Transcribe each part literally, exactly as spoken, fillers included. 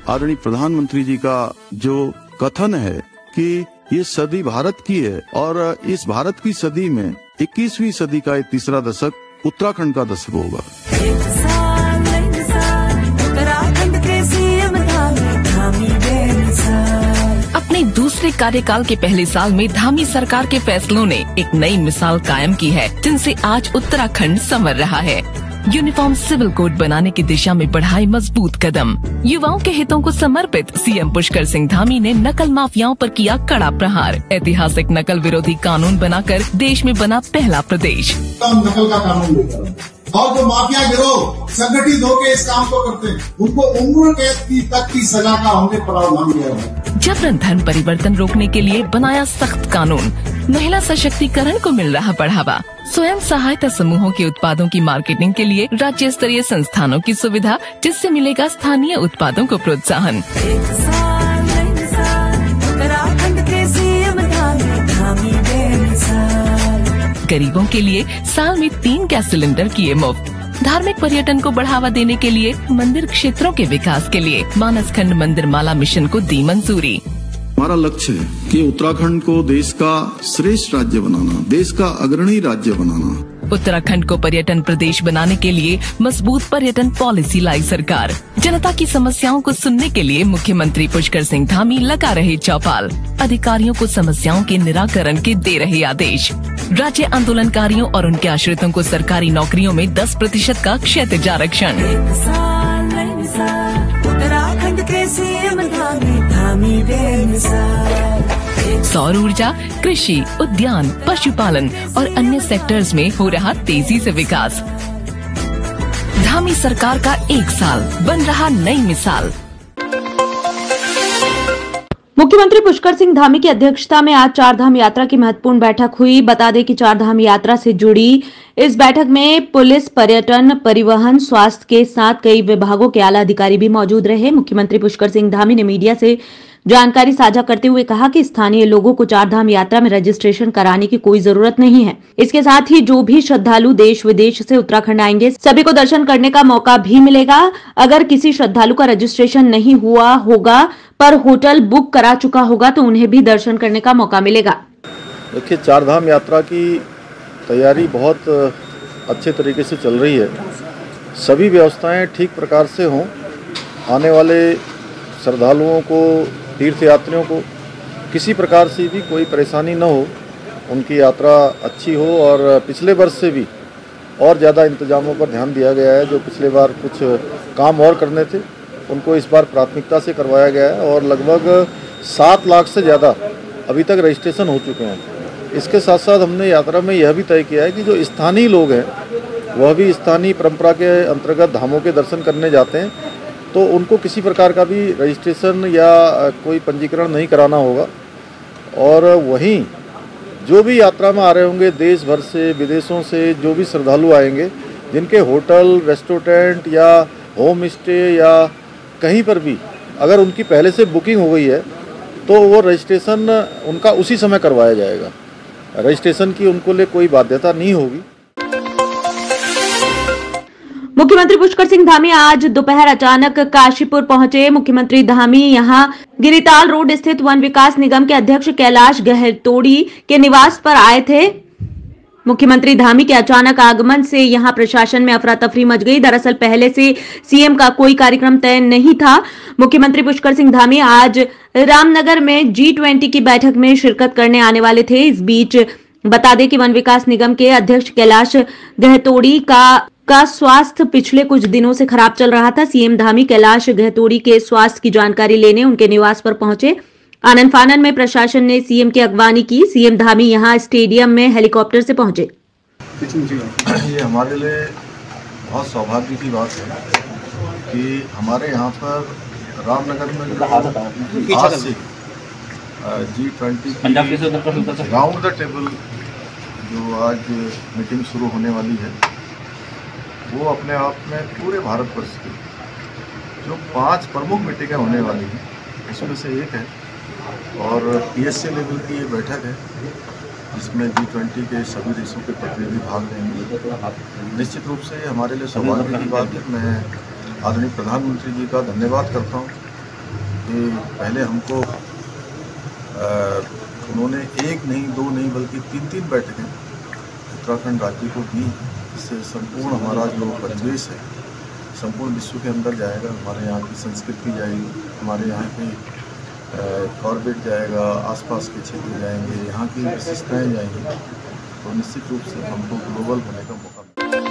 आदरणीय प्रधानमंत्री जी का जो कथन है कि ये सदी भारत की है और इस भारत की सदी में इक्कीसवीं सदी का एक तीसरा दशक उत्तराखंड का दशक होगा। अपने दूसरे कार्यकाल के पहले साल में धामी सरकार के फैसलों ने एक नई मिसाल कायम की है, जिनसे आज उत्तराखंड संवर रहा है। यूनिफॉर्म सिविल कोड बनाने की दिशा में बढ़ाए मजबूत कदम। युवाओं के हितों को समर्पित सीएम पुष्कर सिंह धामी ने नकल माफियाओं पर किया कड़ा प्रहार। ऐतिहासिक नकल विरोधी कानून बनाकर देश में बना पहला प्रदेश। नकल का कानून लेकर और जो माफिया गिरोह संगठित होकर इस काम को करते हैं, उनको उम्र कैद की तक की सजा का हमने प्रावधान किया है। जबरन धर्म परिवर्तन रोकने के लिए बनाया सख्त कानून। महिला सशक्तिकरण को मिल रहा बढ़ावा। स्वयं सहायता समूहों के उत्पादों की मार्केटिंग के लिए राज्य स्तरीय संस्थानों की सुविधा, जिससे मिलेगा स्थानीय उत्पादों को प्रोत्साहन। गरीबों के लिए साल में तीन गैस सिलेंडर किए मुफ्त। धार्मिक पर्यटन को बढ़ावा देने के लिए मंदिर क्षेत्रों के विकास के लिए मानसखंड मंदिर माला मिशन को दी मंजूरी। हमारा लक्ष्य है कि उत्तराखंड को देश का श्रेष्ठ राज्य बनाना, देश का अग्रणी राज्य बनाना। उत्तराखंड को पर्यटन प्रदेश बनाने के लिए मजबूत पर्यटन पॉलिसी लाई सरकार। जनता की समस्याओं को सुनने के लिए मुख्यमंत्री पुष्कर सिंह धामी लगा रहे चौपाल। अधिकारियों को समस्याओं के निराकरण के दे रहे आदेश। राज्य आंदोलनकारियों और उनके आश्रितों को सरकारी नौकरियों में दस प्रतिशत का क्षैतिज आरक्षण। सौर ऊर्जा, कृषि, उद्यान, पशुपालन और अन्य सेक्टर्स में हो रहा तेजी से विकास। धामी सरकार का एक साल बन रहा नई मिसाल। मुख्यमंत्री पुष्कर सिंह धामी की अध्यक्षता में आज चार धाम यात्रा की महत्वपूर्ण बैठक हुई। बता दें कि चार धाम यात्रा से जुड़ी इस बैठक में पुलिस, पर्यटन, परिवहन, स्वास्थ्य के साथ कई विभागों के आला अधिकारी भी मौजूद रहे। मुख्यमंत्री पुष्कर सिंह धामी ने मीडिया से जानकारी साझा करते हुए कहा कि स्थानीय लोगों को चार धाम यात्रा में रजिस्ट्रेशन कराने की कोई जरूरत नहीं है। इसके साथ ही जो भी श्रद्धालु देश विदेश से उत्तराखंड आएंगे, सभी को दर्शन करने का मौका भी मिलेगा। अगर किसी श्रद्धालु का रजिस्ट्रेशन नहीं हुआ होगा पर होटल बुक करा चुका होगा तो उन्हें भी दर्शन करने का मौका मिलेगा। देखिए, चार धाम यात्रा की तैयारी बहुत अच्छे तरीके से चल रही है। सभी व्यवस्थाएं ठीक प्रकार से हों, आने वाले श्रद्धालुओं को, तीर्थयात्रियों को किसी प्रकार से भी कोई परेशानी न हो, उनकी यात्रा अच्छी हो। और पिछले वर्ष से भी और ज़्यादा इंतजामों पर ध्यान दिया गया है। जो पिछले बार कुछ काम और करने थे, उनको इस बार प्राथमिकता से करवाया गया है और लगभग सात लाख से ज़्यादा अभी तक रजिस्ट्रेशन हो चुके हैं। इसके साथ साथ हमने यात्रा में यह भी तय किया है कि जो स्थानीय लोग हैं वह भी स्थानीय परंपरा के अंतर्गत धामों के दर्शन करने जाते हैं, तो उनको किसी प्रकार का भी रजिस्ट्रेशन या कोई पंजीकरण नहीं कराना होगा। और वहीं जो भी यात्रा में आ रहे होंगे देश भर से, विदेशों से, जो भी श्रद्धालु आएंगे, जिनके होटल, रेस्टोरेंट या होम स्टे या कहीं पर भी अगर उनकी पहले से बुकिंग हो गई है तो वो रजिस्ट्रेशन उनका उसी समय करवाया जाएगा। रजिस्ट्रेशन की उनको लिए कोई बाध्यता नहीं होगी। मुख्यमंत्री पुष्कर सिंह धामी आज दोपहर अचानक काशीपुर पहुंचे। मुख्यमंत्री धामी यहां गिरिताल रोड स्थित वन विकास निगम के अध्यक्ष कैलाश गहतोड़ी के निवास पर आए थे। मुख्यमंत्री धामी के अचानक आगमन से यहां प्रशासन में अफरा तफरी मच गई। दरअसल पहले से सीएम का कोई कार्यक्रम तय नहीं था। मुख्यमंत्री पुष्कर सिंह धामी आज रामनगर में जी ट्वेंटी की बैठक में शिरकत करने आने वाले थे। इस बीच बता दें कि वन विकास निगम के अध्यक्ष कैलाश गहतोड़ी का का स्वास्थ्य पिछले कुछ दिनों से खराब चल रहा था। सीएम धामी कैलाश गहतोड़ी के स्वास्थ्य की जानकारी लेने उनके निवास पर पहुंचे। आनन फानन में प्रशासन ने सीएम की अगवानी की। सीएम धामी यहां स्टेडियम में हेलीकॉप्टर से पहुंचे। ये हमारे लिए बहुत सौभाग्य की बात है कि हमारे यहाँ पर रामनगर में आज से जी ट्वेंटी की राउंड द टेबल जो आज मीटिंग शुरू होने वाली है, वो अपने आप में पूरे भारतवर्ष की जो पांच प्रमुख मीटिंगें होने वाली हैं इसमें से एक है। और पीएससी लेवल की ये बैठक है जिसमें जी ट्वेंटी के सभी देशों के प्रतिनिधि भाग लेंगे। निश्चित रूप से हमारे लिए सौभाग्य की बात है। मैं आदरणीय प्रधानमंत्री जी का धन्यवाद करता हूँ ये पहले हमको आ, उन्होंने एक नहीं दो नहीं बल्कि तीन तीन बैठकें उत्तराखंड राज्य को दी। इससे संपूर्ण हमारा जो परिवेश है संपूर्ण विश्व के अंदर जाएगा। हमारे यहाँ की संस्कृति जाएगी, हमारे यहाँ की कॉर्बेट जाएगा, आसपास के क्षेत्र जाएंगे, यहाँ की विशेषताएँ जाएंगी, तो निश्चित रूप से हमको ग्लोबल होने का मौका मिलेगा।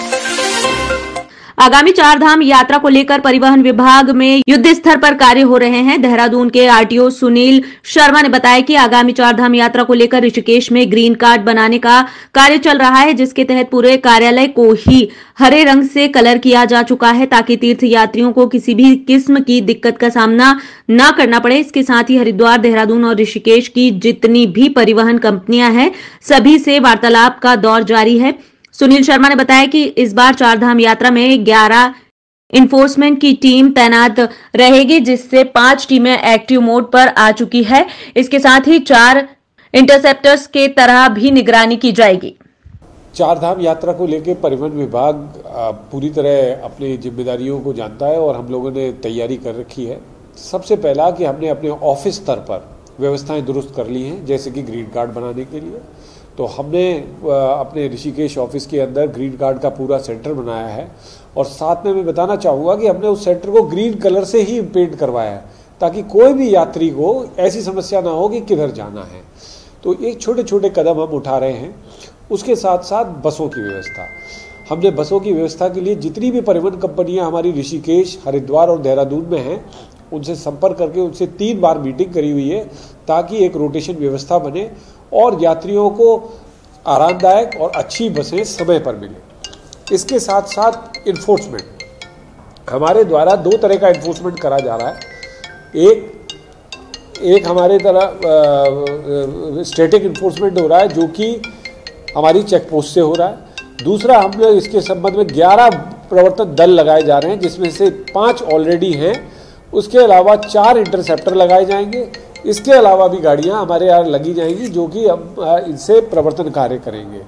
आगामी चार धाम यात्रा को लेकर परिवहन विभाग में युद्ध स्तर पर कार्य हो रहे हैं। देहरादून के आरटीओ सुनील शर्मा ने बताया कि आगामी चार धाम यात्रा को लेकर ऋषिकेश में ग्रीन कार्ड बनाने का कार्य चल रहा है, जिसके तहत पूरे कार्यालय को ही हरे रंग से कलर किया जा चुका है ताकि तीर्थ यात्रियों को किसी भी किस्म की दिक्कत का सामना न करना पड़े। इसके साथ ही हरिद्वार, देहरादून और ऋषिकेश की जितनी भी परिवहन कंपनियां हैं सभी से वार्तालाप का दौर जारी है। सुनील शर्मा ने बताया कि इस बार चार धाम यात्रा में ग्यारह इन्फोर्समेंट की टीम तैनात रहेगी, जिससे पांच टीमें एक्टिव मोड पर आ चुकी है। इसके साथ ही चार इंटरसेप्टर्स के तरह भी निगरानी की जाएगी। चार धाम यात्रा को लेकर परिवहन विभाग पूरी तरह अपनी जिम्मेदारियों को जानता है और हम लोगों ने तैयारी कर रखी है। सबसे पहला कि हमने अपने ऑफिस स्तर पर व्यवस्थाएं दुरुस्त कर ली हैं, जैसे कि ग्रीन कार्ड बनाने के लिए तो हमने अपने ऋषिकेश ऑफिस के अंदर ग्रीन कार्ड का पूरा सेंटर बनाया है। और साथ में मैं बताना चाहूँगा कि हमने उस सेंटर को ग्रीन कलर से ही पेंट करवाया है ताकि कोई भी यात्री को ऐसी समस्या ना हो कि किधर जाना है। तो एक छोटे छोटे कदम हम उठा रहे हैं। उसके साथ साथ बसों की व्यवस्था, हमने बसों की व्यवस्था के लिए जितनी भी परिवहन कंपनियां हमारी ऋषिकेश, हरिद्वार और देहरादून में हैं उनसे संपर्क करके उनसे तीन बार मीटिंग करी हुई है ताकि एक रोटेशन व्यवस्था बने और यात्रियों को आरामदायक और अच्छी बसें समय पर मिले। इसके साथ साथ इन्फोर्समेंट, हमारे द्वारा दो तरह का इन्फोर्समेंट करा जा रहा है। एक एक हमारे तरह स्टैटिक इन्फोर्समेंट हो रहा है जो कि हमारी चेक पोस्ट से हो रहा है। दूसरा हम लोग इसके संबंध में ग्यारह प्रवर्तन दल लगाए जा रहे हैं, जिसमें से पाँच ऑलरेडी हैं। उसके अलावा चार इंटरसेप्टर लगाए जाएंगे। इसके अलावा भी गाड़ियां हमारे यहाँ लगी जाएंगी जो कि अब इनसे प्रवर्तन कार्य करेंगे।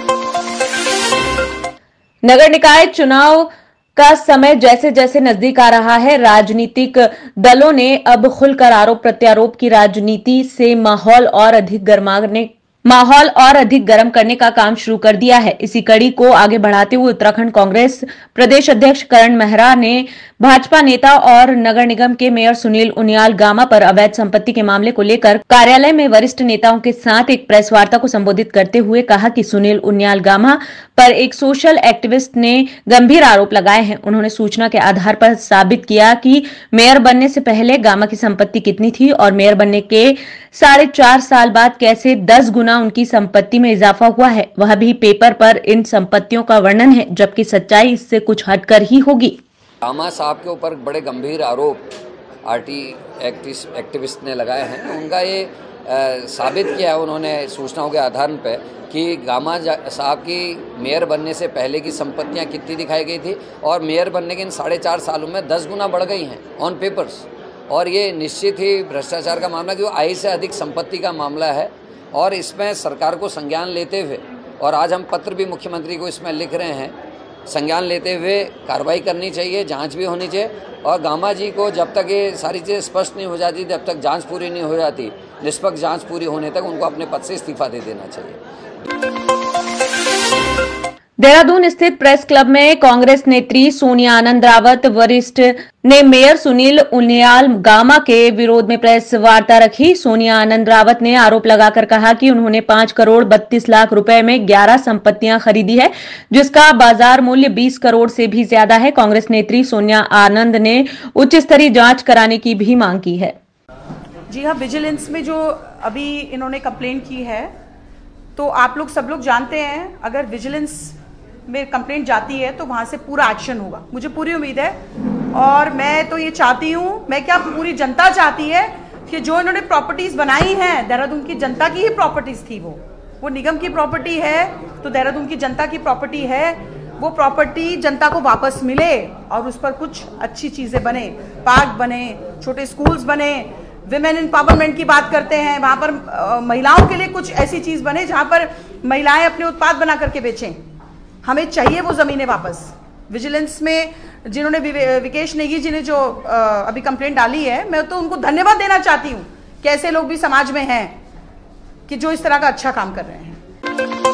नगर निकाय चुनाव का समय जैसे जैसे नजदीक आ रहा है, राजनीतिक दलों ने अब खुलकर आरोप प्रत्यारोप की राजनीति से माहौल और अधिक गर्माने माहौल और अधिक गर्म करने का काम शुरू कर दिया है। इसी कड़ी को आगे बढ़ाते हुए उत्तराखंड कांग्रेस प्रदेश अध्यक्ष करण मेहरा ने भाजपा नेता और नगर निगम के मेयर सुनील उनियाल गामा पर अवैध संपत्ति के मामले को लेकर कार्यालय में वरिष्ठ नेताओं के साथ एक प्रेस वार्ता को संबोधित करते हुए कहा कि सुनील उनियाल गामा पर एक सोशल एक्टिविस्ट ने गंभीर आरोप लगाए हैं। उन्होंने सूचना के आधार पर साबित किया कि मेयर बनने से पहले गामा की संपत्ति कितनी थी और मेयर बनने के साढ़े चार साल बाद कैसे दस गुना उनकी संपत्ति में इजाफा हुआ है। वह भी पेपर पर इन संपत्तियों का वर्णन है, जबकि सच्चाई इससे कुछ हटकर ही होगी। गामा साहब के ऊपर बड़े गंभीर आरोप आरटी एक्टिविस्ट ने लगाए हैं। उनका ये आ, साबित किया है उन्होंने सूचनाओं के आधार पर कि गामा साहब की मेयर बनने से पहले की संपत्तियां कितनी दिखाई गई थी और मेयर बनने के इन साढ़े चार सालों में दस गुना बढ़ गई हैं ऑन पेपर्स। और ये निश्चित ही भ्रष्टाचार का मामला, जो आय से अधिक संपत्ति का मामला है और इसमें सरकार को संज्ञान लेते हुए, और आज हम पत्र भी मुख्यमंत्री को इसमें लिख रहे हैं, संज्ञान लेते हुए कार्रवाई करनी चाहिए, जांच भी होनी चाहिए। और गामा जी को जब तक ये सारी चीज़ें स्पष्ट नहीं हो जाती, जब तक जांच पूरी नहीं हो जाती, निष्पक्ष जांच पूरी होने तक उनको अपने पद से इस्तीफा दे देना चाहिए। देहरादून स्थित प्रेस क्लब में कांग्रेस नेत्री सोनिया आनंद रावत वरिष्ठ ने मेयर सुनील उनियाल गामा के विरोध में प्रेस वार्ता रखी। सोनिया आनंद रावत ने आरोप लगाकर कहा कि उन्होंने पांच करोड़ बत्तीस लाख रुपए में ग्यारह संपत्तियां खरीदी है, जिसका बाजार मूल्य बीस करोड़ से भी ज्यादा है। कांग्रेस नेत्री सोनिया आनंद ने उच्च स्तरीय जांच कराने की भी मांग की है। जी हाँ, विजिलेंस में जो अभी इन्होंने कंप्लेंट की है, तो आप लोग सब लोग जानते हैं अगर विजिलेंस में कंप्लेंट जाती है तो वहां से पूरा एक्शन होगा, मुझे पूरी उम्मीद है। और मैं तो ये चाहती हूँ, मैं क्या पूरी जनता चाहती है कि जो इन्होंने प्रॉपर्टीज बनाई हैं, देहरादून की जनता की ही प्रॉपर्टीज थी, वो वो निगम की प्रॉपर्टी है तो देहरादून की जनता की प्रॉपर्टी है, वो प्रॉपर्टी जनता को वापस मिले और उस पर कुछ अच्छी चीजें बने, पार्क बने, छोटे स्कूल्स बने, विमेन एम्पावरमेंट की बात करते हैं, वहां पर आ, महिलाओं के लिए कुछ ऐसी चीज बने जहां पर महिलाएं अपने उत्पाद बना करके बेचें। हमें चाहिए वो जमीनें वापस, विजिलेंस में जिन्होंने विकेश नेगी जी ने जो अभी कंप्लेंट डाली है, मैं तो उनको धन्यवाद देना चाहती हूँ कि ऐसे लोग भी समाज में हैं कि जो इस तरह का अच्छा काम कर रहे हैं।